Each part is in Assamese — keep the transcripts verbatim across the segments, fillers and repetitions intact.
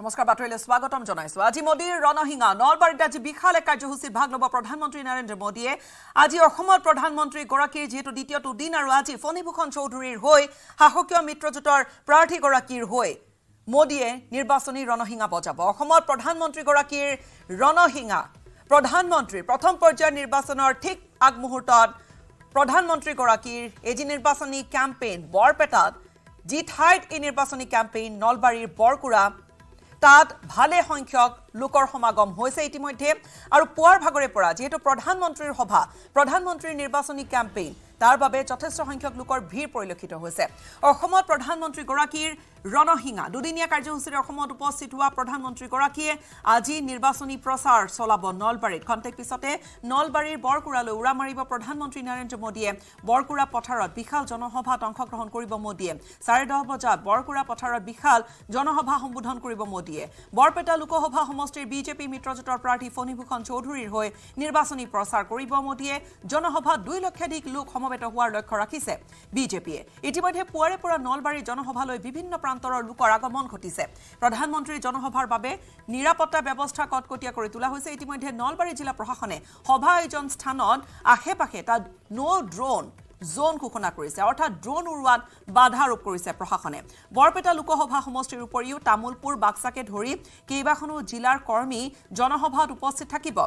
নমস্কাৰ বাতৰিলৈ স্বাগতম জনাইছো আজি মোদীৰ ৰণহিঙা নলবাৰীত আজি বিশাল এক কাৰ্যসূচীত ভাগ ল'ব প্ৰধানমন্ত্ৰী নৰেন্দ্ৰ মোদীয়ে আজি অসমৰ প্ৰধানমন্ত্ৰী গৰাকীৰ যেটো দ্বিতীয়টো দিন আৰু আজি ফণীভূষণ চৌধুৰীৰ হৈ শাসকীয় মিত্ৰজোঁটৰ প্ৰাৰ্থী গৰাকীৰ হৈ মোদীয়ে নিৰ্বাচনী ৰণহিঙা বজাব অসমৰ প্ৰধানমন্ত্ৰী গৰাকীৰ ৰণহিঙা প্ৰধানমন্ত্ৰী প্ৰথম পৰ্যায়ৰ নিৰ্বাচনৰ ঠিক আগমুহূৰ্তত প্ৰধানমন্ত্ৰী গৰাকীৰ এজি নিৰ্বাচনী কেম্পেইন বৰপেটাত যি ঠাইত এই নিৰ্বাচনী কেম্পেইন নলবাৰীৰ বৰকুৰা তাত ভালে সংখ্যক লোকৰ সমাগম হৈছে ইতিমধ্যে আৰু পুৱাৰ ভাগৰে পৰা যেহেতু প্ৰধানমন্ত্ৰীৰ সভা প্ৰধানমন্ত্ৰীৰ নিৰ্বাচনী কেম্পেইন তাৰ বাবে যথেষ্ট সংখ্যক লোকৰ ভিৰ পৰিলক্ষিত হৈছে অসমত প্ৰধানমন্ত্ৰী গৰাকীৰ ৰণহিঙা দুদিনীয়া কাৰ্যসূচীৰে অসমত উপস্থিত হোৱা প্ৰধানমন্ত্ৰী গৰাকীয়ে আজি নিৰ্বাচনী প্ৰচাৰ চলাব নলবাৰীত খন্তেক পিছতে নলবাৰীৰ বৰকুৰালৈ উৰা মাৰিব প্ৰধানমন্ত্ৰী নৰেন্দ্ৰ মোদীয়ে বৰকুৰা পথাৰত বিশাল জনসভাত অংশগ্ৰহণ কৰিব মোদীয়ে চাৰে দহ বজাত বৰকুৰা পথাৰত বিশাল জনসভা সম্বোধন কৰিব মোদীয়ে বৰপেটা লোকসভা সমষ্টিৰ বিজেপি মিত্ৰজোঁটৰ প্ৰাৰ্থী ফণীভূষণ চৌধুৰীৰ হৈ নিৰ্বাচনী প্ৰচাৰ কৰিব মোদীয়ে জনসভাত দুই লক্ষাধিক লোক সমবেত হোৱাৰ লক্ষ্য ৰাখিছে বিজেপিয়ে ইতিমধ্যে পুৱাৰে পৰা নলবাৰী জনসভালৈ বিভিন্ন প্ৰান্তৰৰ লোকৰ আগমন ঘটিছে প্ৰধানমন্ত্ৰীৰ জনসভাৰ বাবে নিৰাপত্তা ব্যৱস্থা কটকটীয়া কৰি তোলা হৈছে ইতিমধ্যে নলবাৰী জিলা প্ৰশাসনে সভা আয়োজন স্থানত আশে-পাশে তাত নো ড্ৰোন জোন ঘোষণা কৰিছে অৰ্থাৎ ড্ৰোন উৰুৱাত বাধা আৰোপ কৰিছে প্ৰশাসনে বৰপেটা লোকসভা সমষ্টিৰ উপৰিও তামুলপুৰ বাক্সাকে ধৰি কেইবাখনো জিলাৰ কৰ্মী জনসভাত উপস্থিত থাকিব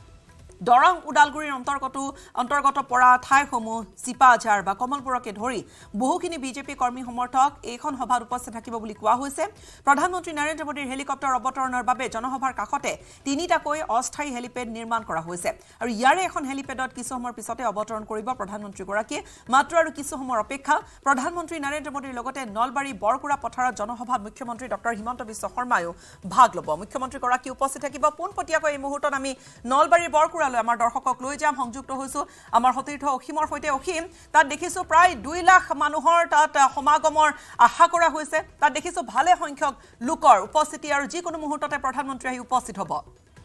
দৰং উদালগুৰিৰ অন্তৰ্গত অন্তৰ্গত পৰা ঠাইসমূহ চিপাঝাৰ বা কমলপুৰকে ধৰি বহুখিনি বিজেপি কৰ্মী সমৰ্থক এইখন সভাত উপস্থিত থাকিব বুলি কোৱা হৈছে প্ৰধানমন্ত্ৰী নৰেন্দ্ৰ মোদীৰ হেলিকপ্টাৰ অৱতৰণৰ বাবে জনসভাৰ কাষতে তিনিটাকৈ অস্থায়ী হেলিপেড নিৰ্মাণ কৰা হৈছে আৰু ইয়াৰে এখন হেলিপেডত কিছু সময়ৰ পিছতে অৱতৰণ কৰিব প্ৰধানমন্ত্ৰী গৰাকীয়ে মাত্ৰ আৰু কিছু সময়ৰ অপেক্ষা প্ৰধানমন্ত্ৰী নৰেন্দ্ৰ মোদীৰ লগতে নলবাৰী বৰকুৰা পথাৰত জনসভাত মুখ্যমন্ত্ৰী ডক্টৰ হিমন্ত বিশ্ব শৰ্মায়ো ভাগ ল'ব মুখ্যমন্ত্ৰী গৰাকী উপস্থিত থাকিব পোনপটীয়াকৈ এই মুহূৰ্তত আমি নলবাৰী বৰকুৰা আমাৰ দৰ্শকক লৈ যাম সংযুক্ত হৈছো আমাৰ সতীৰ্থ অসীমৰ সৈতে অসীম তাত দেখিছো প্ৰায় দুই লাখ মানুহৰ তাত সমাগমৰ আশা কৰা হৈছে তাত দেখিছো ভালে সংখ্যক লোকৰ উপস্থিতি আৰু যিকোনো মুহূৰ্ততে প্ৰধানমন্ত্ৰী আহি উপস্থিত হ'ব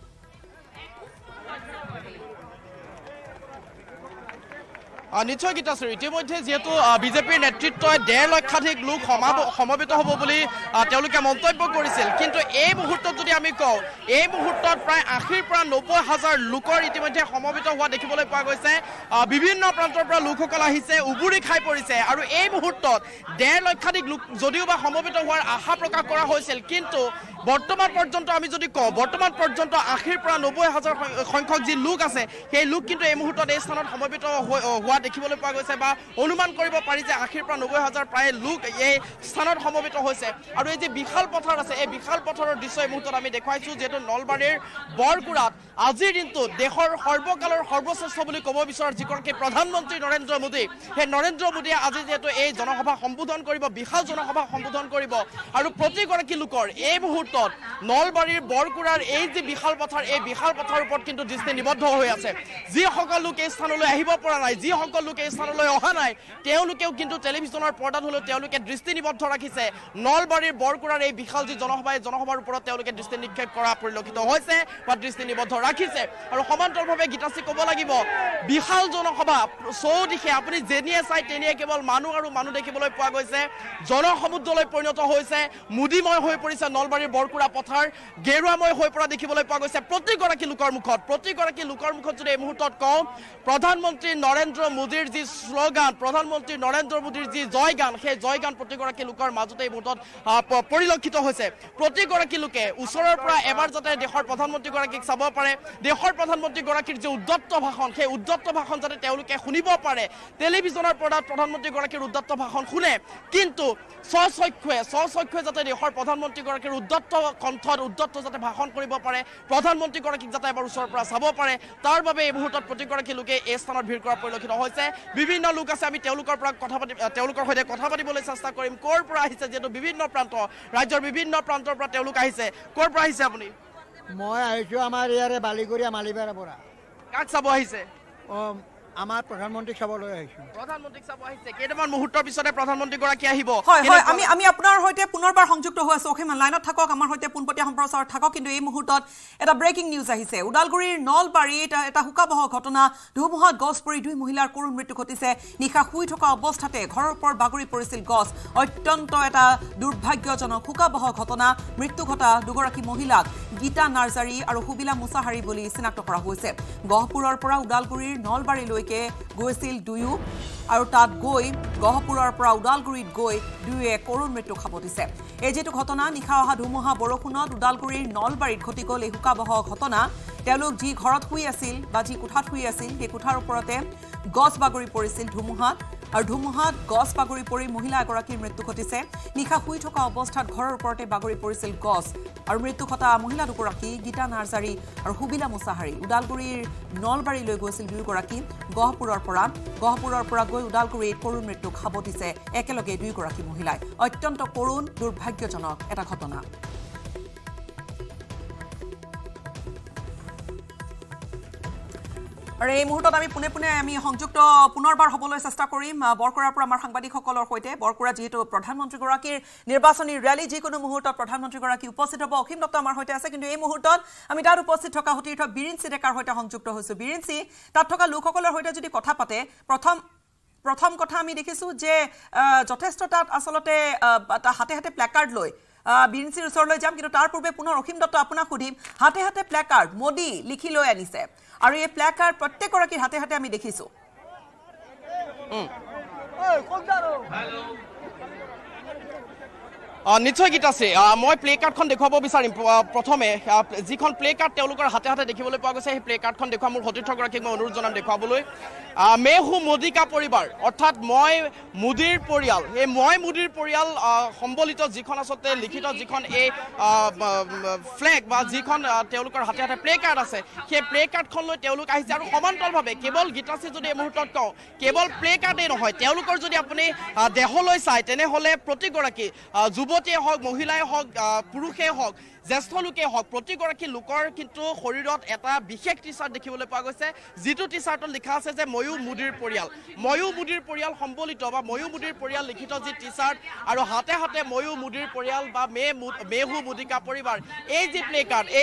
নিশ্চয় গীতাশ্ৰী ইতিমধ্যে যেহেতু বিজেপিৰ নেতৃত্বই ডেৰ লক্ষাধিক লোক সমবেত হ'ব বুলি তেওঁলোকে মন্তব্য কৰিছিল কিন্তু এই মুহূৰ্তত যদি আমি কওঁ এই মুহূৰ্তত প্ৰায় আশীৰ পৰা নব্বৈ হাজাৰ লোকৰ ইতিমধ্যে সমবেত হোৱা দেখিবলৈ পোৱা গৈছে বিভিন্ন প্ৰান্তৰ পৰা লোকসকল আহিছে উবুৰি খাই পৰিছে আৰু এই মুহূৰ্তত ডেৰ লক্ষাধিক লোক যদিও বা সমবেত হোৱাৰ আশা প্ৰকাশ কৰা হৈছিল কিন্তু বৰ্তমান পৰ্যন্ত আমি যদি কওঁ বৰ্তমান পৰ্যন্ত আশীৰ পৰা নব্বৈ হাজাৰ সংখ্যক যি লোক আছে সেই লোক কিন্তু এই মুহূৰ্তত এই স্থানত সমবেত হোৱা দেখিবলৈ পোৱা গৈছে বা অনুমান কৰিব পাৰি যে আশীৰ পৰা নব্বৈ হাজাৰ প্ৰায় লোক এই স্থানত সমবেত হৈছে আৰু এই যে বিশাল পথাৰ আছে এই বিশাল পথাৰৰ দৃশ্য এই মুহূৰ্তত আমি দেখুৱাইছো যিহেতু নলবাৰীৰ বৰকুৰাত আজিৰ দিনটো দেশৰ সৰ্বকালৰ সৰ্বশ্ৰেষ্ঠ বুলি ক'ব বিচৰা যিগৰাকী প্ৰধানমন্ত্ৰী নৰেন্দ্ৰ মোদী সেই নৰেন্দ্ৰ মোদীয়ে আজি যিহেতু এই জনসভা সম্বোধন কৰিব বিশাল জনসভা সম্বোধন কৰিব আৰু প্ৰতিগৰাকী লোকৰ এই মুহূৰ্তত নলবাৰীৰ বৰকুৰাৰ এই যে বিশাল পথাৰ এই বিশাল পথাৰৰ ওপৰত কিন্তু দৃষ্টি নিবদ্ধ হৈ আছে যিসকল লোক এই স্থানলৈ আহিব পৰা নাই যিসকল লোকে এই স্থানলৈ অহা নাই তেওঁলোকেও কিন্তু টেলিভিছনৰ পৰ্দাত হ'লেও তেওঁলোকে দৃষ্টি নিবদ্ধ ৰাখিছে নলবাৰীৰ বৰকুৰাৰ এই বিশাল যি জনসভা এই জনসভাৰ ওপৰত তেওঁলোকে দৃষ্টি নিক্ষেপ কৰা পৰিলক্ষিত হৈছে বা দৃষ্টি নিবদ্ধ ৰাখিছে আৰু সমান্তৰালভাৱে গীতাশ্ৰী ক'ব লাগিব বিশাল জনসভা চৌদিশে আপুনি যেনিয়ে চাই তেনিয়ে কেৱল মানুহ আৰু মানুহ দেখিবলৈ পোৱা গৈছে জনসমুদ্ৰলৈ পৰিণত হৈছে মুদিময় হৈ পৰিছে নলবাৰীৰ বৰকুৰা পথাৰ গেৰুৱাময় হৈ পৰা দেখিবলৈ পোৱা গৈছে প্ৰতিগৰাকী লোকৰ মুখত প্ৰতিগৰাকী লোকৰ মুখত যদি এই মুহূৰ্তত কওঁ প্ৰধানমন্ত্ৰী নৰেন্দ্ৰ মোদীৰ যি শ্লোগান প্ৰধানমন্ত্ৰী নৰেন্দ্ৰ মোদীৰ যি জয়গান সেই জয়গান প্ৰতিগৰাকী লোকৰ মাজতে এই মুহূৰ্তত পৰিলক্ষিত হৈছে প্ৰতিগৰাকী লোকে ওচৰৰ পৰা এবাৰ যাতে দেশৰ প্ৰধানমন্ত্ৰীগৰাকীক চাব পাৰে দেশৰ প্ৰধানমন্ত্ৰীগৰাকীৰ যি উদ্যত্ত ভাষণ সেই উদ্যত্ত ভাষণ যাতে তেওঁলোকে শুনিব পাৰে টেলিভিছনৰ পৰ্দাত প্ৰধানমন্ত্ৰীগৰাকীৰ উদ্যত্ত ভাষণ শুনে কিন্তু স্বচক্ষুৱে স্বচক্ষুৱে যাতে দেশৰ প্ৰধানমন্ত্ৰীগৰাকীৰ উদ্যত্ত কণ্ঠত উদ্যত্ত যাতে ভাষণ কৰিব পাৰে প্ৰধানমন্ত্ৰীগৰাকীক যাতে এবাৰ ওচৰৰ পৰা চাব পাৰে তাৰ বাবে এই মুহূৰ্তত প্ৰতিগৰাকী লোকে এই স্থানত ভিৰ কৰা পৰিলক্ষিত হৈছে বিভিন্ন লোক আছে আমি তেওঁলোকৰ পৰা কথা পাতি তেওঁলোকৰ সৈতে কথা পাতিবলৈ চেষ্টা কৰিম ক'ৰ পৰা আহিছে যিহেতু বিভিন্ন প্ৰান্ত ৰাজ্যৰ বিভিন্ন প্ৰান্তৰ পৰা তেওঁলোক আহিছে ক'ৰ পৰা আহিছে আপুনি মই আহিছোঁ আমাৰ ইয়াৰে বালিগৰীয়া মালিবাৰৰ পৰা কাক চাব আহিছে আমাৰ প্ৰধানমন্ত্ৰীক চাবলৈ আহিছোঁ প্ৰধানমন্ত্ৰীক চাব আহিছে কেইটামান মুহূৰ্তৰ পিছতে প্ৰধানমন্ত্ৰী গৰাকী আহিব হয় হয় আমি আমি আপোনাৰ হৈতে পুনৰবাৰ সংযুক্ত হৈ আছো অখিমান লাইনত থাকক আমাৰ হৈতে পুনপটীয়া সম্প্ৰচাৰ থাকক কিন্তু এই মুহূৰ্তত এটা ব্ৰেকিং নিউজ আহিছে উদালগুৰিৰ নলবাৰীত এটা হুকাবহ ঘটনা ধুমুহাত গছ পৰি দুই মহিলাৰ কৰুণ মৃত্যু ঘটিছে নিশা শুই থকা অৱস্থাতে ঘৰৰ ওপৰত বাগৰি পৰিছিল গছ অত্যন্ত এটা দুৰ্ভাগ্যজনক হুকাবহ ঘটনা মৃত্যু ঘটা দুগৰাকী মহিলাক গীতা নাৰ্জাৰী আৰু হুবিলা মুছাহাৰী বুলি চিনাক্ত কৰা হৈছে গহপুৰৰ পৰা উদালগুৰিৰ নলবাৰীলৈকে গৈছিল দুয়ো আৰু তাত গৈ গহপুৰৰ পৰা উদালগুৰিত গৈ দুয়ে কৰুণ মৃত্যু খাবতিছে এই যেটো ঘটনা নিশা অহা ধুমুহা বৰষুণত উদালগুৰিৰ নলবাৰীত ঘটি গ'ল এই হুকাবহ ঘটনা তেওঁলোক যি ঘৰত শুই আছিল বা যি কোঠাত শুই আছিল সেই কোঠাৰ ওপৰতে গছ বাগৰি পৰিছিল ধুমুহাত আৰু ধুমুহাত গছ বাগৰি পৰি মহিলা এগৰাকীৰ মৃত্যু ঘটিছে নিশা শুই থকা অৱস্থাত ঘৰৰ ওপৰতে বাগৰি পৰিছিল গছ আৰু মৃত্যু ঘটা মহিলা দুগৰাকী গীতা নাৰ্জাৰী আৰু হুবিলা মুছাহাৰী উদালগুৰিৰ নলবাৰীলৈ গৈছিল দুয়োগৰাকী গহপুৰৰ পৰা গহপুৰৰ পৰা গৈ উদালগুৰিত কৰুণ মৃত্যু খাবতিছে একেলগে দুয়োগৰাকী মহিলাই অত্যন্ত কৰুণ দুৰ্ভাগ্যজনক এটা ঘটনা আৰু এই মুহূৰ্তত আমি পুনে পুনে আমি সংযুক্ত পুনৰবাৰ হ'বলৈ চেষ্টা কৰিম বৰকুৰাৰ পৰা আমাৰ সাংবাদিকসকলৰ সৈতে বৰকুৰা যিহেতু প্ৰধানমন্ত্ৰীগৰাকীৰ নিৰ্বাচনী ৰেলী যিকোনো মুহূৰ্তত প্ৰধানমন্ত্ৰীগৰাকী উপস্থিত হ'ব অসীম দত্ত আমাৰ সৈতে আছে কিন্তু এই মুহূৰ্তত আমি তাত উপস্থিত থকা সতীৰ্থ বীৰেঞ্চি ডেকাৰ সৈতে সংযুক্ত হৈছোঁ বীৰেঞ্চি তাত থকা লোকসকলৰ সৈতে যদি কথা পাতে প্ৰথম প্ৰথম কথা আমি দেখিছোঁ যে যথেষ্ট তাত আচলতে হাতে হাতে প্লেকাৰ্ড লৈ বীৰেঞ্চিৰ ওচৰলৈ যাম কিন্তু তাৰ পূৰ্বে পুনৰ অসীম দত্ত আপোনাক সুধিম হাতে হাতে প্লেকাৰ্ড মোদী লিখি লৈ আনিছে আৰু এই প্লেকাৰ্ড প্ৰত্যেকগৰাকীৰ হাতে হাতে আমি দেখিছোঁ নিশ্চয় গীত আছে মই প্লে কাৰ্ডখন দেখুৱাব বিচাৰিম প্ৰথমে যিখন প্লে কাৰ্ড তেওঁলোকৰ হাতে হাতে দেখিবলৈ পোৱা গৈছে সেই প্লে কাৰ্ডখন দেখুৱা মোৰ সতীৰ্থগৰাকীক মই অনুৰোধ জনাম দেখুৱাবলৈ মে হু মোদী কা পৰিবাৰ অৰ্থাৎ মই মোদীৰ পৰিয়াল এই মই মোদীৰ পৰিয়াল সম্বলিত যিখন আচলতে লিখিত যিখন এই ফ্লেগ বা যিখন তেওঁলোকৰ হাতে হাতে প্লে কাৰ্ড আছে সেই প্লে কাৰ্ডখন লৈ তেওঁলোক আহিছে আৰু সমান্তৰালভাৱে কেৱল গীতাশ্ৰী যদি এই মুহূৰ্তত কওঁ কেৱল প্লে কাৰ্ডেই নহয় তেওঁলোকৰ যদি আপুনি দেহলৈ চায় তেনেহ'লে প্ৰতিগৰাকী যুৱতীয়ে হওক মহিলাই হওক পুৰুষেই হওক জ্যেষ্ঠ লোকে হওক প্ৰতিগৰাকী লোকৰ কিন্তু শৰীৰত এটা বিশেষ টি চাৰ্ট দেখিবলৈ পোৱা গৈছে যিটো টি চাৰ্টত লিখা আছে যে ময়ো মোদীৰ পৰিয়াল ময়ো মোদীৰ পৰিয়াল সম্বলিত বা ময়ো মোদীৰ পৰিয়াল লিখিত যি টি চাৰ্ট আৰু হাতে হাতে ময়ো মোদীৰ পৰিয়াল বা মে মে হু মোদী কা পৰিবাৰ এই যি প্লে কাৰ্ড এই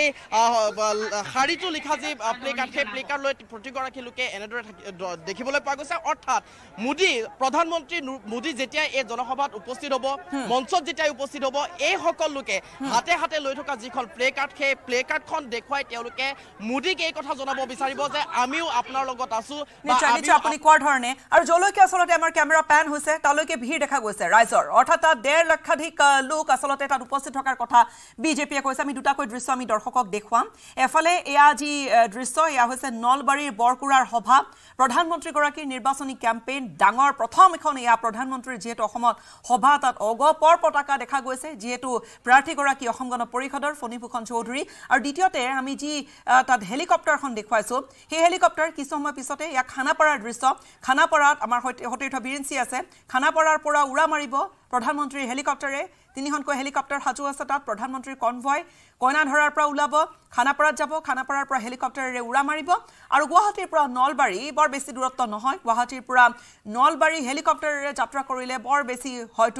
শাৰীটো লিখা যি প্লে কাৰ্ড সেই প্লে কাৰ্ড লৈ প্ৰতিগৰাকী লোকে এনেদৰে দেখিবলৈ পোৱা গৈছে অৰ্থাৎ মোদী প্ৰধানমন্ত্ৰী মোদী যেতিয়া এই জনসভাত উপস্থিত হ'ব মঞ্চত যেতিয়া উপস্থিত হ'ব এই সকল লোকে হাতে হাতে লৈ থকা যিখন প্লে কাৰ্ড সেই প্লে কাৰ্ডখন দেখুৱাই তেওঁলোকে মোদীক এই কথা জনাব বিচাৰিব যে আমিও আপোনাৰ লগত আছো আপুনি কোৱাৰ ধৰণে আৰু যলৈকে আচলতে আমাৰ কেমেৰা পেন হৈছে তালৈকে ভিৰ দেখা গৈছে ৰাইজৰ অৰ্থাৎ তাত ডেৰ লক্ষাধিক লোক আচলতে তাত উপস্থিত থকাৰ কথা বিজেপিয়ে কৈছে আমি দুটাকৈ দৃশ্য আমি দৰ্শকক দেখুৱাম এফালে এয়া যি দৃশ্য এয়া হৈছে নলবাৰীৰ বৰকুৰাৰ সভা প্ৰধানমন্ত্ৰীগৰাকীৰ নিৰ্বাচনী কেম্পেইন ডাঙৰ প্ৰথম এখন এয়া প্ৰধানমন্ত্ৰীৰ যিহেতু অসমত সভা তাত অগপৰ পতাকা দেখা গৈছে যিহেতু প্ৰাৰ্থীগৰাকী অসম গণ পৰিষদৰ ফণীভূষণ চৌধুৰী আৰু দ্বিতীয়তে আমি যি তাত হেলিকপ্টাৰখন দেখুৱাইছোঁ সেই হেলিকপ্টাৰ কিছু সময় পিছতে এয়া খানাপাৰাৰ দৃশ্য খানাপাৰাত আমাৰ সতীৰ্থ বীৰেঞ্চি আছে খানাপাৰাৰ পৰা উৰা মাৰিব প্ৰধানমন্ত্ৰীৰ হেলিকপ্টাৰে তিনিখনকৈ হেলিকপ্টাৰ সাজু আছে তাত প্ৰধানমন্ত্ৰীৰ কনভয় কইনাধৰাৰ পৰা ওলাব খানাপাৰাত যাব খানাপাৰাৰ পৰা হেলিকপ্টাৰেৰে উৰা মাৰিব আৰু গুৱাহাটীৰ পৰা নলবাৰী বৰ বেছি দূৰত্ব নহয় গুৱাহাটীৰ পৰা নলবাৰী হেলিকপ্টাৰেৰে যাত্ৰা কৰিলে বৰ বেছি হয়তো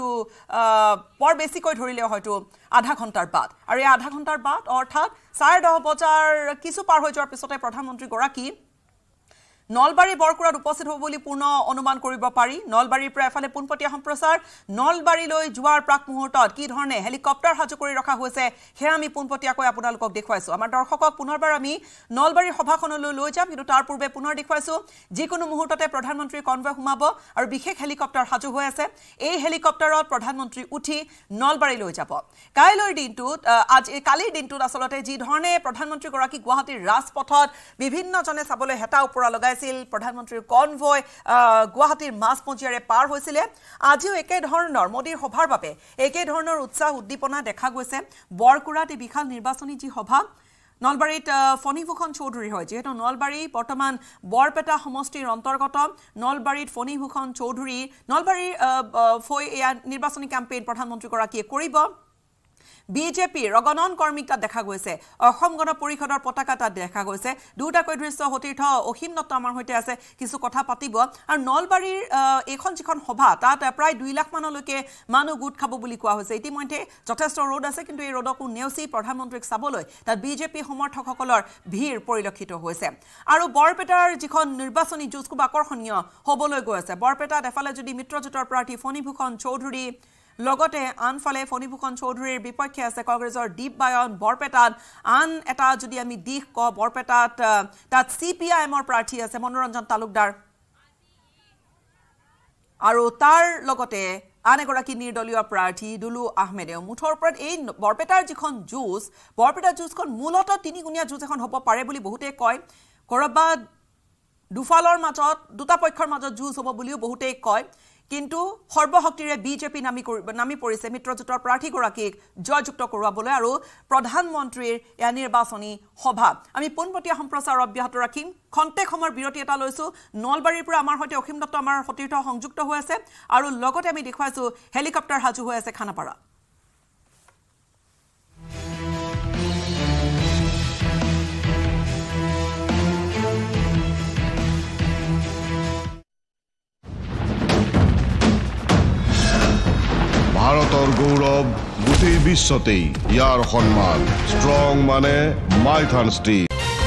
বৰ বেছিকৈ ধৰিলে হয়তো আধা ঘণ্টাৰ বাট আৰু এই আধা ঘণ্টাৰ বাট অৰ্থাৎ চাৰে দহ বজাৰ কিছু পাৰ হৈ যোৱাৰ পিছতে প্ৰধানমন্ত্ৰীগৰাকী নলবাৰী বৰকুৰাত উপস্থিত হ'ব বুলি পূৰ্ণ অনুমান কৰিব পাৰি নলবাৰীৰ পৰা এফালে পোনপটীয়া সম্প্ৰচাৰ নলবাৰীলৈ যোৱাৰ প্ৰাক মুহূৰ্তত কি ধৰণে হেলিকপ্টাৰ সাজু কৰি ৰখা হৈছে সেয়া আমি পোনপটীয়াকৈ আপোনালোকক দেখুৱাইছোঁ আমাৰ দৰ্শকক পুনৰবাৰ আমি নলবাৰীৰ সভাখনলৈ লৈ যাম কিন্তু তাৰ পূৰ্বে পুনৰ দেখুৱাইছোঁ যিকোনো মুহূৰ্ততে প্ৰধানমন্ত্ৰীৰ কনভয় সোমাব আৰু বিশেষ হেলিকপ্টাৰ সাজু হৈ আছে এই হেলিকপ্টাৰত প্ৰধানমন্ত্ৰী উঠি নলবাৰীলৈ যাব কাইলৈৰ দিনটোত আজি কালিৰ দিনটোত আচলতে যি ধৰণে প্ৰধানমন্ত্ৰীগৰাকী গুৱাহাটীৰ ৰাজপথত বিভিন্নজনে চাবলৈ হেতা ওপৰা লগাই প্ৰধানমন্ত্ৰীৰ কনভয় গুৱাহাটীৰ মাছমজিয়াৰে পাৰ হৈছিলে আজিও একে ধৰণৰ মোদীৰ সভাৰ বাবে একে ধৰণৰ উৎসাহ উদ্দীপনা দেখা গৈছে বৰকুৰাত এই বিশাল নিৰ্বাচনী যি সভা নলবাৰীত ফণীভূষণ চৌধুৰী হয় যেহেতু নলবাৰী বৰ্তমান বৰপেটা সমষ্টিৰ অন্তৰ্গত নলবাৰীত ফণীভূষণ চৌধুৰী নলবাৰীৰ ফৈ এয়া নিৰ্বাচনী কেম্পেইন প্ৰধানমন্ত্ৰীগৰাকীয়ে কৰিব বিজেপিৰ ৰগণন কৰ্মীক তাত দেখা গৈছে অসম গণ পৰিষদৰ পতাকা তাত দেখা গৈছে দুটাকৈ দৃশ্য সতীৰ্থ অসীম দত্ত আমাৰ হৈতে আছে কিছু কথা পাতিব আৰু নলবাৰীৰ এখন যিখন সভা তাত প্ৰায় দুই লাখ মানলৈকে মানুহ গোট খাব বুলি কোৱা হৈছে ইতিমধ্যে যথেষ্ট ৰোড আছে কিন্তু এই ৰোডকো নেওচি প্ৰধানমন্ত্ৰীক চাবলৈ তাত বিজেপি সমৰ্থকসকলৰ ভিৰ পৰিলক্ষিত হৈছে আৰু বৰপেটাৰ যিখন নিৰ্বাচনী যুঁজ খুব আকৰ্ষণীয় হ'বলৈ গৈ আছে বৰপেটাত এফালে যদি মিত্ৰজোঁটৰ প্ৰাৰ্থী ফণীভূষণ চৌধুৰী লগতে আনফালে ফণীভূষণ চৌধুৰীৰ বিপক্ষে আছে কংগ্ৰেছৰ দীপ বায়ন বৰপেটাত আন এটা যদি আমি দিশ ক বৰপেটাত তাত চি পি আই এমৰ প্ৰাৰ্থী আছে মনোৰঞ্জন তালুকদাৰ আৰু তাৰ লগতে আন এগৰাকী নিৰ্দলীয় প্ৰাৰ্থী দুলু আহমেদেও মুঠৰ ওপৰত এই বৰপেটাৰ যিখন যুঁজ বৰপেটাৰ যুঁজখন মূলতঃ তিনিগুণীয়া যুঁজ এখন হ'ব পাৰে বুলি বহুতে কয় কৰবাত দুফালৰ মাজত দুটা পক্ষৰ মাজত যুঁজ হ'ব বুলিও বহুতেই কয় কিন্তু সৰ্বশক্তিৰে বিজেপি নামি নামি পৰিছে মিত্ৰজোঁটৰ প্ৰাৰ্থীগৰাকীক জয়যুক্ত কৰোৱাবলৈ আৰু প্ৰধানমন্ত্ৰীৰ এয়া নিৰ্বাচনী সভা আমি পোনপটীয়া সম্প্ৰচাৰ অব্যাহত ৰাখিম খন্তেক সময়ৰ বিৰতি এটা লৈছো নলবাৰীৰ পৰা আমাৰ সৈতে অসীম দত্ত আমাৰ সতীৰ্থ সংযুক্ত হৈ আছে আৰু লগতে আমি দেখুৱাইছো হেলিকপ্টাৰ সাজু হৈ আছে খানাপাৰা ভাৰতৰ গৌৰৱ গোটেই বিশ্বতেই ইয়াৰ সন্মান ষ্ট্ৰং মানে মাইথান ষ্টিল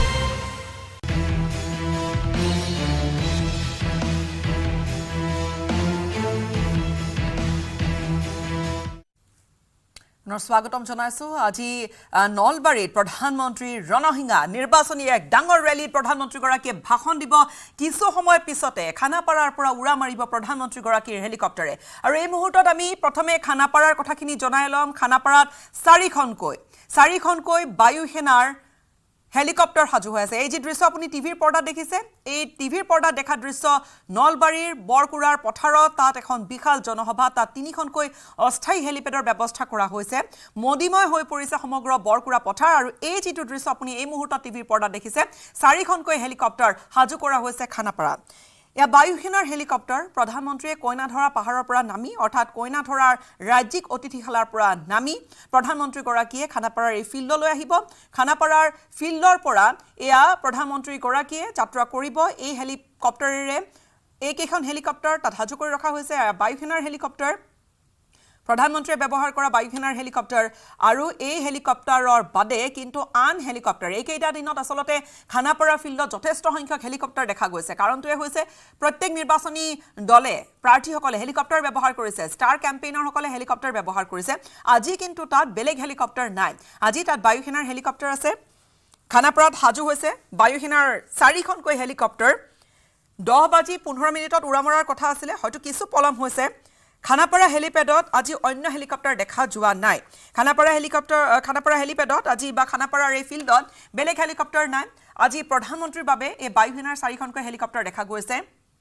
স্বাগতম জনাইছো আজি নলবাৰীত প্ৰধানমন্ত্ৰী ৰণসিঙা নিৰ্বাচনী এক ডাঙৰ ৰেলীত প্ৰধানমন্ত্ৰীগৰাকীয়ে ভাষণ দিব কিছু সময় পিছতে খানাপাৰাৰ পৰা উৰা মাৰিব প্ৰধানমন্ত্ৰীগৰাকীৰ হেলিকপ্টাৰে আৰু এই মুহূৰ্তত আমি প্ৰথমে খানাপাৰাৰ কথাখিনি জনাই লম খানাপাৰাত চাৰিখনকৈ চাৰিখনকৈ বায়ু সেনাৰ হেলিকপ্টাৰ সাজু হৈ আছে এই যে দৃশ্য আপুনি টিভিৰ পৰ্দাত দেখিছে এই টিভিৰ পৰ্দাত দেখা দৃশ্য নলবাৰীৰ বৰকুৰাৰ পথাৰত তাত এখন বিশাল জনসভা তাত তিনিখনকৈ অস্থায়ী হেলিপেডৰ ব্যৱস্থা কৰা হৈছে মদিময় হৈ পৰিছে সমগ্ৰ বৰকুৰা পথাৰ আৰু এই যিটো দৃশ্য আপুনি এই মুহূৰ্তত টিভিৰ পৰ্দাত দেখিছে চাৰিখনকৈ হেলিকপ্টাৰ সাজু কৰা হৈছে খানাপাৰাত এয়া বায়ুসেনাৰ হেলিকপ্টাৰ প্ৰধানমন্ত্ৰীয়ে কইনাধৰা পাহাৰৰ পৰা নামি অৰ্থাৎ কইনাধৰাৰ ৰাজ্যিক অতিথিশালাৰ পৰা নামি প্ৰধানমন্ত্ৰীগৰাকীয়ে খানাপাৰাৰ এই ফিল্ডলৈ আহিব খানাপাৰাৰ ফিল্ডৰ পৰা এয়া প্ৰধানমন্ত্ৰীগৰাকীয়ে যাত্ৰা কৰিব এই হেলিকপ্টাৰেৰে এইকেইখন হেলিকপ্টাৰ তাত সাজু কৰি ৰখা হৈছে বায়ুসেনাৰ হেলিকপ্টাৰ প্ৰধানমন্ত্ৰীয়ে ব্যৱহাৰ কৰা বায়ুসেনাৰ হেলিকপ্টাৰ আৰু এই হেলিকপ্টাৰৰ বাদে কিন্তু আন হেলিকপ্টাৰ এইকেইটা দিনত আসলতে খানাপাৰা ফিল্ডত যথেষ্ট সংখ্যক হেলিকপ্টাৰ দেখা গৈছে কাৰণটোৱে হৈছে প্ৰত্যেক নিৰ্বাচনী দলে প্ৰাৰ্থীসকলে হেলিকপ্টাৰ ব্যৱহাৰ কৰিছে ষ্টাৰ কেম্পেইনাৰসকলে হেলিকপ্টাৰ ব্যৱহাৰ কৰিছে আজি কিন্তু তাত বেলেগ হেলিকপ্টাৰ নাই আজি তাত বায়ুসেনাৰ হেলিকপ্টাৰ আছে খানাপাৰাত সাজু হৈছে বায়ুসেনাৰ চাৰিখনকৈ হেলিকপ্টাৰ দহ বাজি পোন্ধৰ মিনিটত উৰা মৰাৰ কথা আছিলে হয়তো কিছু পলম হৈছে খানাপাৰা হেলিপেডত আজি অন্য হেলিকপ্টাৰ দেখা যোৱা নাই খানাপাৰা হেলিকপ্টাৰ খানাপাৰা হেলিপেডত আজি বা খানাপাৰাৰ এই ফিল্ডত বেলেগ হেলিকপ্টাৰ নাই আজি প্ৰধানমন্ত্ৰীৰ বাবে এই বায়ুসেনাৰ চাৰিখনকৈ হেলিকপ্টাৰ দেখা গৈছে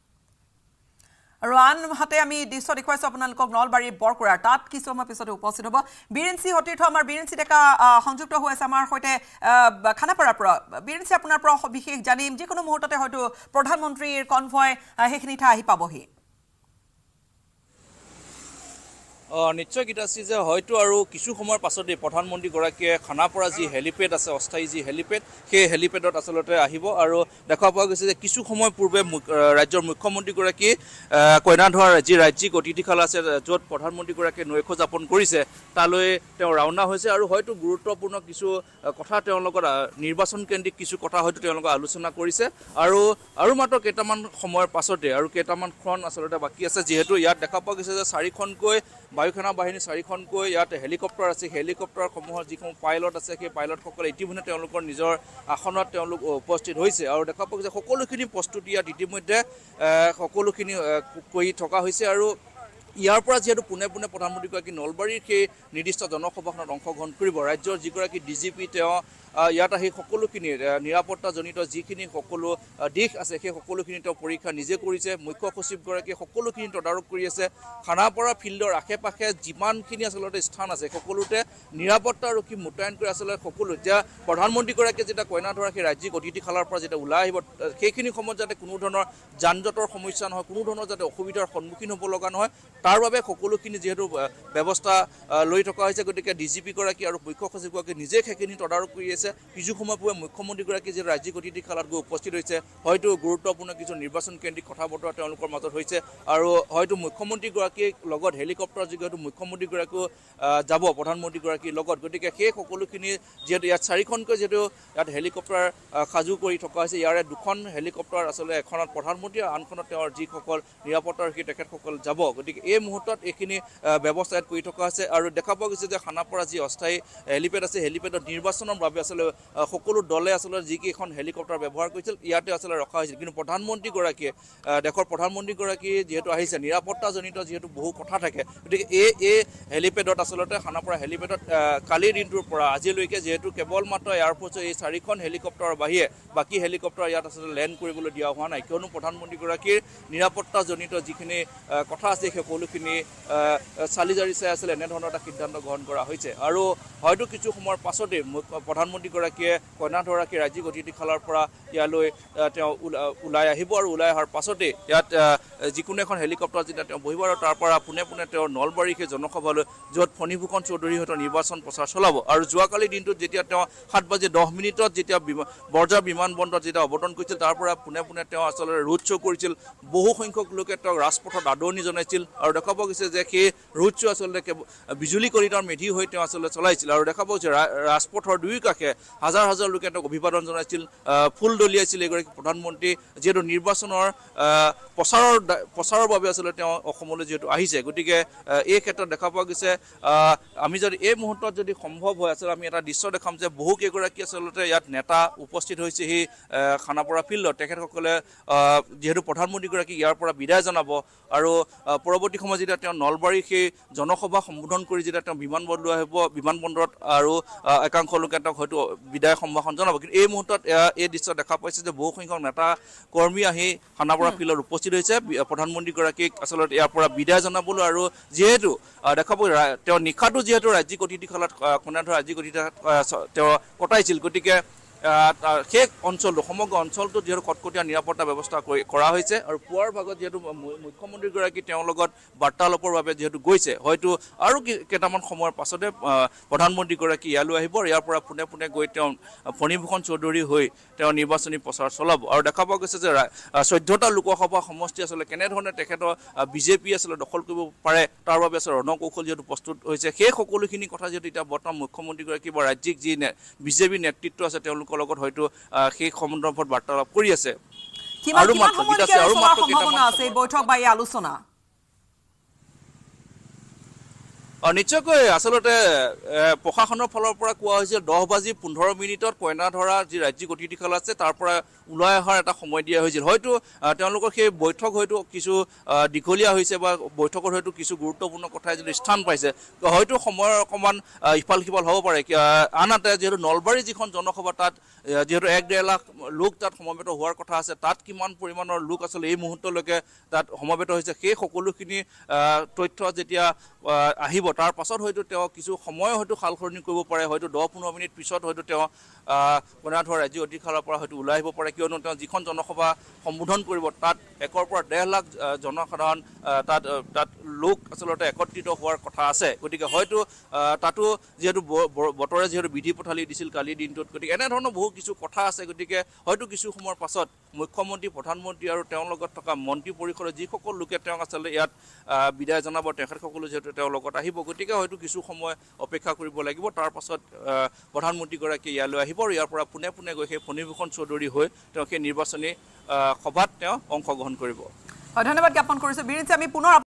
আৰু আনহাতে আমি দৃশ্য দেখুৱাইছো আপোনালোকক নলবাৰীৰ বৰকুৰাৰ তাত কিছু সময় পিছতে উপস্থিত হ'ব বীৰেঞ্চি সতীৰ্থ আমাৰ বীৰেঞ্চি ডেকা সংযুক্ত হৈ আছে আমাৰ সৈতে খানাপাৰাৰ পৰা বীৰেঞ্চি আপোনাৰ পৰা বিশেষ জানিম যিকোনো মুহূৰ্ততে হয়তো প্ৰধানমন্ত্ৰীৰ কনভয় সেইখিনি ঠাই আহি পাবহি নিশ্চয় গীতাশ্ৰী যে হয়তো আৰু কিছু সময়ৰ পাছতে প্ৰধানমন্ত্ৰীগৰাকীয়ে খানাপাৰা যি হেলিপেড আছে অস্থায়ী যি হেলিপেড সেই হেলিপেডত আচলতে আহিব আৰু দেখা পোৱা গৈছে যে কিছু সময় পূৰ্বে ৰাজ্যৰ মুখ্যমন্ত্ৰীগৰাকী কইনাধৰাৰ যি ৰাজ্যিক অতিথিশালা আছে য'ত প্ৰধানমন্ত্ৰীগৰাকীয়ে নৈশ যাপন কৰিছে তালৈ তেওঁ ৰাওনা হৈছে আৰু হয়তো গুৰুত্বপূৰ্ণ কিছু কথা তেওঁৰ লগত নিৰ্বাচন কেন্দ্ৰিক কিছু কথা হয়তো তেওঁলোকে আলোচনা কৰিছে আৰু আৰু মাত্ৰ কেইটামান সময়ৰ পাছতে আৰু কেইটামান ক্ষণ আচলতে বাকী আছে যিহেতু ইয়াত দেখা পোৱা গৈছে যে চাৰিখনকৈ বায়ুসেনা বাহিনী চাৰিখনকৈ ইয়াত হেলিকপ্টাৰ আছে হেলিকপ্টাৰসমূহৰ যিসমূহ পাইলট আছে সেই পাইলটসকলে ইতিমধ্যে তেওঁলোকৰ নিজৰ আসনত তেওঁলোক উপস্থিত হৈছে আৰু দেখা পোৱা গৈছে সকলোখিনি প্ৰস্তুতি ইয়াত ইতিমধ্যে সকলোখিনি কৰি থকা হৈছে আৰু ইয়াৰ পৰা যেহেতু পোনে পোনে প্ৰধানমন্ত্ৰীগৰাকী নলবাৰীৰ সেই নিৰ্দিষ্ট জনসভাখনত অংশগ্ৰহণ কৰিব ৰাজ্যৰ যিগৰাকী ডি জি পি তেওঁ ইয়াত আহি সকলোখিনি নিৰাপত্তাজনিত যিখিনি সকলো দিশ আছে সেই সকলোখিনি তেওঁ পৰীক্ষা নিজে কৰিছে মুখ্য সচিবগৰাকীয়ে সকলোখিনি তদাৰক কৰি আছে খানাপাৰা ফিল্ডৰ আশে পাশে যিমানখিনি আচলতে স্থান আছে সকলোতে নিৰাপত্তা আৰক্ষী মোতায়েন কৰি আচলতে সকলো এতিয়া প্ৰধানমন্ত্ৰীগৰাকীয়ে যেতিয়া কইনা ধৰা সেই ৰাজ্যিক অতিথিশালাৰ পৰা যেতিয়া ওলাই আহিব সেইখিনি সময়ত যাতে কোনো ধৰণৰ যান জঁটৰ সমস্যা নহয় কোনো ধৰণৰ যাতে অসুবিধাৰ সন্মুখীন হ'ব লগা নহয় তাৰ বাবে সকলোখিনি যিহেতু ব্যৱস্থা লৈ থকা হৈছে গতিকে ডি জি পিগৰাকী আৰু মুখ্য সচিবগৰাকী নিজে সেইখিনি তদাৰক কৰি আছে কিছু সময় পূৰ্বে মুখ্যমন্ত্ৰীগৰাকী যে ৰাজ্যিক অতিথিশালাত গৈ উপস্থিত হৈছে হয়তো গুৰুত্বপূৰ্ণ কিছু নিৰ্বাচন কেন্দ্ৰিক কথা বতৰা তেওঁলোকৰ মাজত হৈছে আৰু হয়তো মুখ্যমন্ত্ৰীগৰাকীৰ লগত হেলিকপ্টাৰ যোগে মুখ্যমন্ত্ৰীগৰাকীও যাব প্ৰধানমন্ত্ৰীগৰাকীৰ লগত গতিকে সেই সকলোখিনি যিহেতু ইয়াত চাৰিখনকৈ যিহেতু ইয়াত হেলিকপ্টাৰ সাজু কৰি থকা হৈছে ইয়াৰে দুখন হেলিকপ্টাৰ আচলতে এখনত প্ৰধানমন্ত্ৰী আৰু আনখনত তেওঁৰ যিসকল নিৰাপত্তাৰক্ষী তেখেতসকল যাব গতিকে এই মুহূৰ্তত এইখিনি ব্যৱস্থা ইয়াত কৰি থকা হৈছে আৰু দেখা পোৱা গৈছে যে খানাপাৰা যি অস্থায়ী হেলিপেড আছে হেলিপেডত নিৰ্বাচনৰ বাবে আচলতে সকলো দলে আচলতে যিকেইখন হেলিকপ্টাৰ ব্যৱহাৰ কৰিছিল ইয়াতে আচলতে ৰখা হৈছিল কিন্তু প্ৰধানমন্ত্ৰীগৰাকীয়ে দেশৰ প্ৰধানমন্ত্ৰীগৰাকী যিহেতু আহিছে নিৰাপত্তাজনিত যিহেতু বহু কথা থাকে গতিকে এই এই হেলিপেডত আচলতে খানাপাৰা হেলিপেডত কালিৰ দিনটোৰ পৰা আজিলৈকে যিহেতু কেৱল মাত্ৰ এয়াৰফৰ্চৰ এই চাৰিখন হেলিকপ্টাৰৰ বাহিৰে বাকী হেলিকপ্টাৰ ইয়াত আচলতে লেণ্ড কৰিবলৈ দিয়া হোৱা নাই কিয়নো প্ৰধানমন্ত্ৰীগৰাকীৰ নিৰাপত্তাজনিত যিখিনি কথা আছে সেই সকলোখিনি চালি জাৰি চাই আছিলে এনেধৰণৰ এটা সিদ্ধান্ত গ্ৰহণ কৰা হৈছে আৰু হয়তো কিছু সময়ৰ পাছতেই প্ৰধানমন্ত্ৰীগৰাকীয়ে কইনাধৰাকী ৰাজ্যিক অতিথিশালাৰ পৰা ইয়ালৈ তেওঁ ওলাই আহিব আৰু ওলাই অহাৰ পাছতেই ইয়াত যিকোনো এখন হেলিকপ্টাৰ যেতিয়া তেওঁ বহিব আৰু তাৰ পৰা পোনে পোনে তেওঁ নলবাৰী সেই জনসভালৈ য'ত ফণীভূষণ চৌধুৰীহঁতৰ নিৰ্বাচন প্ৰচাৰ চলাব আৰু যোৱাকালি দিনটোত যেতিয়া তেওঁ সাত বাজি দহ মিনিটত যেতিয়া বৰঝাৰ বিমানবন্দৰত যেতিয়া অৱতৰণ কৰিছিল তাৰ পৰা পোনে পোনে তেওঁ আচলতে ৰোড শ্ব' কৰিছিল বহু সংখ্যক লোকে তেওঁক ৰাজপথত আদৰণি জনাইছিল আৰু দেখা পোৱা গৈছে যে সেই ৰোড শ্ব' আচলতে বিজুলী কৰিডৰ মেধি হৈ তেওঁ আচলতে চলাইছিল আৰু দেখা পোৱা গৈছে ৰাজপথৰ দুয়ো কাষে হাজাৰ হাজাৰ লোকে তেওঁক অভিবাদন জনাইছিল ফুল দলিয়াইছিল এগৰাকী প্ৰধানমন্ত্ৰী যিহেতু নিৰ্বাচনৰ প্ৰচাৰৰ প্ৰচাৰৰ বাবে আচলতে তেওঁ অসমলৈ যিহেতু আহিছে গতিকে এই ক্ষেত্ৰত দেখা পোৱা গৈছে আমি যদি এই মুহূৰ্তত যদি সম্ভৱ হয় আচলতে আমি এটা দৃশ্য দেখাম যে বহু কেইগৰাকী আচলতে ইয়াত নেতা উপস্থিত হৈছে সেই খানাপাৰা ফিল্ডত তেখেতসকলে যিহেতু প্ৰধানমন্ত্ৰীগৰাকীক ইয়াৰ পৰা বিদায় জনাব আৰু পৰৱৰ্তী সময়ত যেতিয়া তেওঁ নলবাৰী সেই জনসভা সম্বোধন কৰি যেতিয়া তেওঁ বিমানবন্দৰ আহিব বিমানবন্দৰত আৰু একাংশ লোকে তেওঁক হয়তো বিদায় সম্ভাষণ জনাব কিন্তু এই মুহূৰ্তত এই দৃশ্য দেখা পাইছে যে বহু সংখ্যক নেতা কৰ্মী আহি খানাপাৰা ফিল্ডত উপস্থিত হৈছে প্ৰধানমন্ত্ৰীগৰাকীক আচলতে ইয়াৰ পৰা বিদায় জনাবলৈ আৰু যিহেতু দেখা পোৱা তেওঁ নিশাটো যিহেতু ৰাজ্যিক অতিথিশালাত কইনাধৰা ৰাজ্যিক অতিথিশালাত তেওঁ কটাইছিল গতিকে সেই অঞ্চলটো সমগ্ৰ অঞ্চলটোত যিহেতু কটকটীয়া নিৰাপত্তা ব্যৱস্থা কৰা হৈছে আৰু পুৱাৰ ভাগত যিহেতু মুখ্যমন্ত্ৰীগৰাকী তেওঁৰ লগত বাৰ্তালাপৰ বাবে যিহেতু গৈছে হয়তো আৰু কেইটামান সময়ৰ পাছতে প্ৰধানমন্ত্ৰীগৰাকী ইয়ালৈ আহিব আৰু ইয়াৰ পৰা পোনে পোনে গৈ তেওঁ ফণীভূষণ চৌধুৰী হৈ তেওঁ নিৰ্বাচনী প্ৰচাৰ চলাব আৰু দেখা পোৱা গৈছে যে চৈধ্যটা লোকসভা সমষ্টি আচলতে কেনেধৰণে তেখেতৰ বিজেপি আচলতে দখল কৰিব পাৰে তাৰ বাবে আচলতে ৰণকৌশল যিহেতু প্ৰস্তুত হৈছে সেই সকলোখিনি কথা যিহেতু এতিয়া বৰ্তমান মুখ্যমন্ত্ৰীগৰাকী বা ৰাজ্যিক যি বিজেপি নেতৃত্ব আছে তেওঁলোকৰ লগত হয়তো সেই সন্দৰ্ভত বাৰ্তালাপ কৰি আছে আৰু মাত্ৰ আৰু মাত্ৰ সম্ভাৱনা আছে বৈঠক বা এই আলোচনা নিশ্চয়কৈ আচলতে প্ৰশাসনৰ ফালৰ পৰা কোৱা হৈছে দহ বাজি পোন্ধৰ মিনিটত কইনা ধৰা যি ৰাজ্যিক অতিথিশালা আছে তাৰ পৰা ওলাই অহাৰ এটা সময় দিয়া হৈছিল হয়তো তেওঁলোকৰ সেই বৈঠক হয়তো কিছু দীঘলীয়া হৈছে বা বৈঠকত হয়তো কিছু গুৰুত্বপূৰ্ণ কথাই যদি স্থান পাইছে হয়তো সময়ৰ অকণমান ইফাল সিফাল হ'ব পাৰে আনহাতে যিহেতু নলবাৰী যিখন জনসভা তাত যিহেতু এক ডেৰ লাখ লোক তাত সমবেত হোৱাৰ কথা আছে তাত কিমান পৰিমাণৰ লোক আচলতে এই মুহূৰ্তলৈকে তাত সমবেত হৈছে সেই সকলোখিনি তথ্য যেতিয়া আহিব তাৰ পাছত হয়তো তেওঁ কিছু সময় হয়তো সাল সলনি কৰিব পাৰে হয়তো দহ পোন্ধৰ মিনিট পিছত হয়তো তেওঁ কইনাধৰা ৰাজ্যিক অতিথিশালাৰ পৰা হয়তো ওলাই আহিব পাৰে কিয়নো তেওঁ যিখন জনসভা সম্বোধন কৰিব তাত একৰ পৰা ডেৰ লাখ জনসাধাৰণ তাত তাত লোক আচলতে একত্ৰিত হোৱাৰ কথা আছে গতিকে হয়তো তাতো যিহেতু বতৰে যিহেতু বিধি পথালি দিছিল কালিৰ দিনটোত গতিকে এনেধৰণৰ বহু কিছু কথা আছে গতিকে হয়তো কিছু সময়ৰ পাছত মুখ্যমন্ত্ৰী প্ৰধানমন্ত্ৰী আৰু তেওঁৰ লগত থকা মন্ত্ৰী পৰিষদৰ যিসকল লোকে তেওঁক আচলতে ইয়াত বিদায় জনাব তেখেতসকলো যিহেতু তেওঁৰ লগত আহিব গতিকে হয়তো কিছু সময় অপেক্ষা কৰিব লাগিব তাৰ পাছত প্ৰধানমন্ত্ৰীগৰাকী ইয়ালৈ আহিব আৰু ইয়াৰ পৰা পোনে পোনে গৈ সেই ফণীভূষণ চৌধুৰী হৈ তেওঁ সেই নিৰ্বাচনী সভাত তেওঁ অংশগ্ৰহণ কৰিব ধন্যবাদ জ্ঞাপন কৰিছোঁ বীৰেন আমি পুনৰ